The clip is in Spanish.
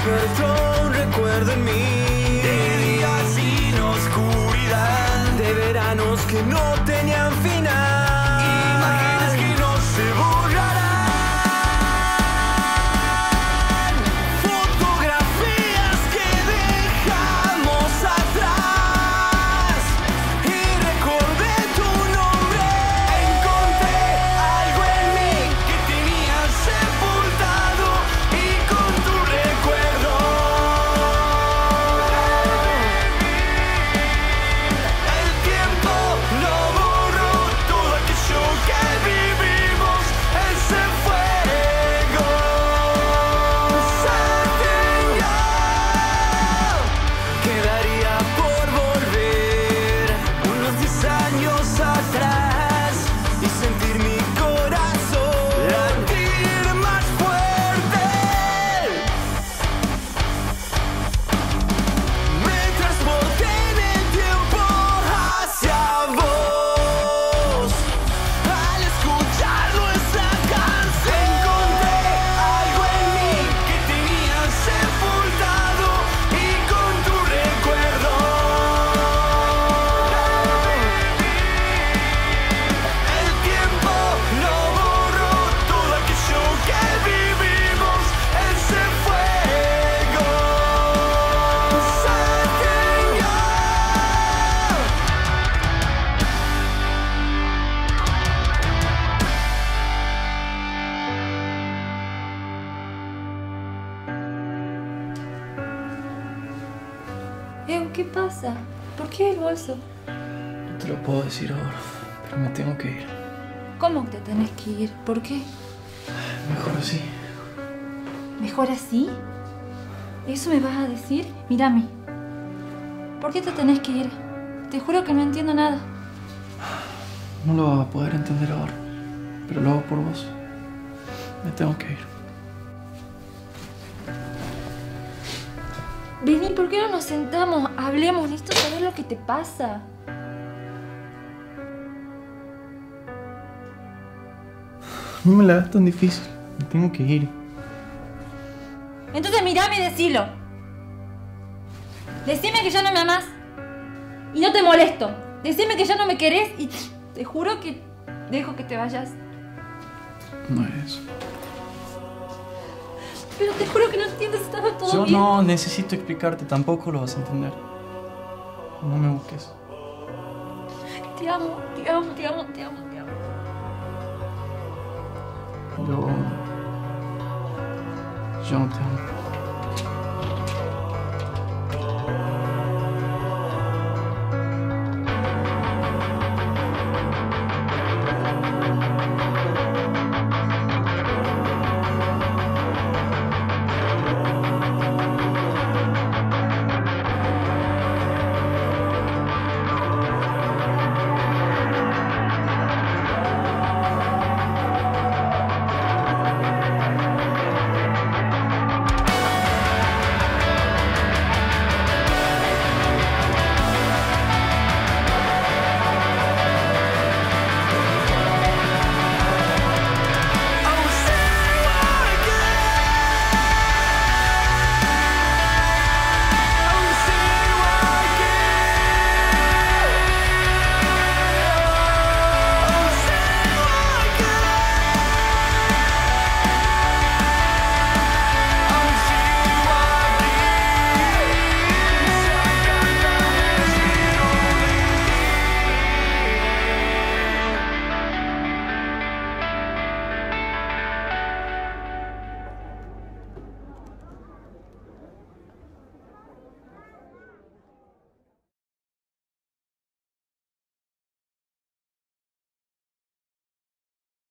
despertó un recuerdo en mí de días sin oscuridad, de veranos que no tenían final, imágenes que no se borrarán, fotografías que dejamos atrás y recordé tu nombre. Encontré algo en mí que tenía sepultado y con tu recuerdo el tiempo lo borró, todo aquello que vivimos, ese fuego se extinguió. Quedaría por volver unos 10 años atrás y sentir mi corazón latir más fuerte. Me transporté en el tiempo hacia vos. Al escuchar nuestra canción encontré algo en mí que tenía sepultado y con tu recuerdo el tiempo lo borró, todo aquello que vivimos, ese fuego se extinguió. ¿Qué pasa? ¿Por qué el bolso? No te lo puedo decir ahora, pero me tengo que ir. ¿Cómo que te tenés que ir? ¿Por qué? Mejor así. ¿Mejor así? ¿Eso me vas a decir? Mírame. ¿Por qué te tenés que ir? Te juro que no entiendo nada. No lo vas a poder entender ahora, pero lo hago por vos. Me tengo que ir. Vení, ¿por qué no nos sentamos? Hablemos, necesito saber lo que te pasa. No me la hagas tan difícil. Me tengo que ir. Entonces mírame y decilo. Decime que ya no me amás. Y no te molesto. Decime que ya no me querés y te juro que dejo que te vayas. No es eso. Pero te juro que no entiendes, estaba todo Yo bien. no necesito explicarte, tampoco lo vas a entender. No me busques. Te amo, te amo, te amo, te amo, te amo. Yo no te amo.